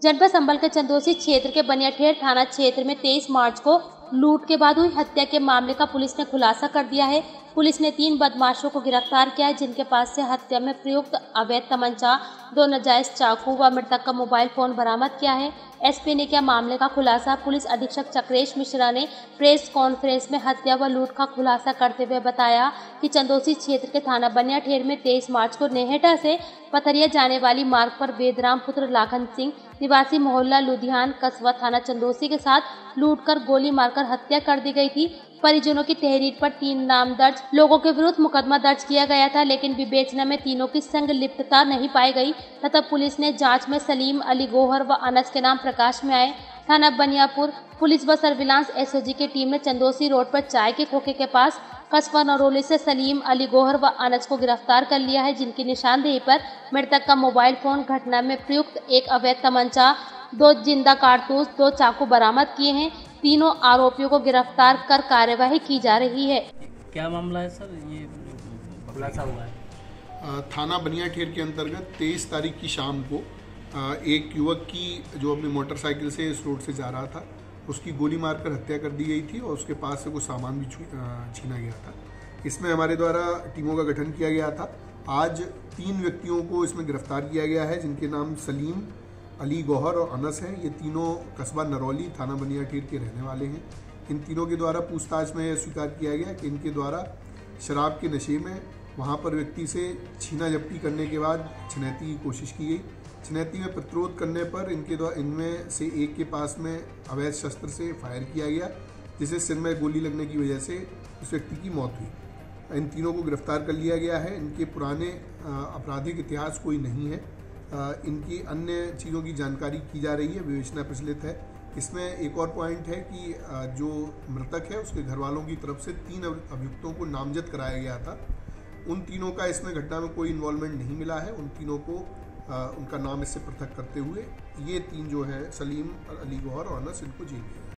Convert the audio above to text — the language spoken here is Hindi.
जनपद संभल के चंदौसी क्षेत्र के बनियाठेर थाना क्षेत्र में 23 मार्च को लूट के बाद हुई हत्या के मामले का पुलिस ने खुलासा कर दिया है। पुलिस ने 3 बदमाशों को गिरफ्तार किया है, जिनके पास से हत्या में प्रयुक्त अवैध तमंचा, 2 नाजायज चाकू व मृतक का मोबाइल फोन बरामद किया है। एसपी ने किया मामले का खुलासा। पुलिस अधीक्षक चक्रेश मिश्रा ने प्रेस कॉन्फ्रेंस में हत्या व लूट का खुलासा करते हुए बताया कि चंदौसी क्षेत्र के थाना बनियाठेर में 23 मार्च को नेहेटा से पथरिया जाने वाली मार्ग पर वेदराम पुत्र लाखन सिंह निवासी मोहल्ला लुधियान कस्बा थाना चंदौसी के साथ लूटकर गोली मारकर हत्या कर दी गई थी। परिजनों की तहरीर पर 3 नाम दर्ज लोगों के विरुद्ध मुकदमा दर्ज किया गया था, लेकिन विवेचना में तीनों की संलिप्तता नहीं पाई गई तथा पुलिस ने जांच में सलीम अली गोहर व अनस के नाम प्रकाश में आए। थाना बनियापुर पुलिस व सर्विलांस एसओजी की टीम ने चंदौसी रोड पर चाय के खोखे के पास कस्बा नरौली से सलीम अली गोहर व अनस को गिरफ्तार कर लिया है, जिनकी निशानदेही पर मृतक का मोबाइल फोन, घटना में प्रयुक्त एक अवैध तमंचा, 2 जिंदा कारतूस, 2 चाकू बरामद किए हैं। तीनों आरोपियों को गिरफ्तार कर कार्यवाही की जा रही है। क्या मामला है सर, ये खुलासा हुआ है? थाना बनियाठेर के अंतर्गत 23 तारीख की शाम को एक युवक की जो अपनी मोटरसाइकिल से इस रोड से जा रहा था, उसकी गोली मारकर हत्या कर दी गई थी और उसके पास से कुछ सामान भी छीना गया था। इसमें हमारे द्वारा टीमों का गठन किया गया था। आज 3 व्यक्तियों को इसमें गिरफ्तार किया गया है, जिनके नाम सलीम अली गौहर और अनस हैं। ये तीनों कस्बा नरौली थाना बनियाठेर के रहने वाले हैं। इन तीनों के द्वारा पूछताछ में स्वीकार किया गया कि इनके द्वारा शराब के नशे में वहाँ पर व्यक्ति से छीना झपटी करने के बाद छिनैती की कोशिश की गई। छिनैती में प्रतिरोध करने पर इनमें से एक के पास में अवैध शस्त्र से फायर किया गया, जिसे सिर में गोली लगने की वजह से उस व्यक्ति की मौत हुई। इन तीनों को गिरफ्तार कर लिया गया है। इनके पुराने आपराधिक इतिहास कोई नहीं है। इनकी अन्य चीज़ों की जानकारी की जा रही है, विवेचना प्रचलित है। इसमें एक और पॉइंट है कि जो मृतक है उसके घर वालों की तरफ से 3 अभियुक्तों को नामजद कराया गया था। उन तीनों का इसमें घटना में कोई इन्वॉल्वमेंट नहीं मिला है। उन तीनों को उनका नाम इससे पृथक करते हुए ये 3 जो है सलीम अली गौहर और अनस, इनको जेल दिया।